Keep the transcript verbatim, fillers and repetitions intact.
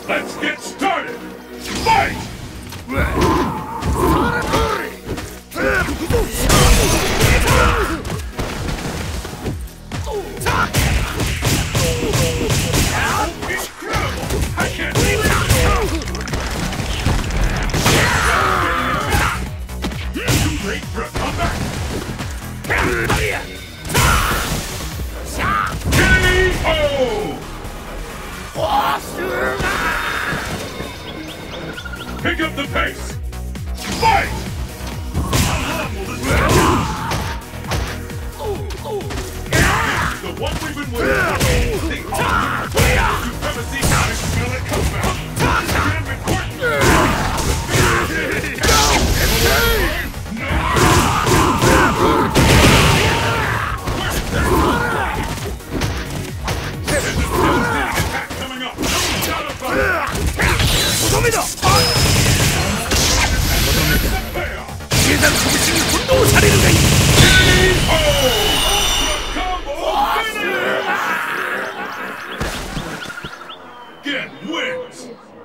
Let's get started! Fight! Incredible! I can't believe it! Too late for a comeback! K O! Pick up the pace! Fight! How long will this last? This is the one we've been waiting for! The ultimate supremacy is gonna come back! Damn important! There's a devastating attack coming up! Not about it! Get wins!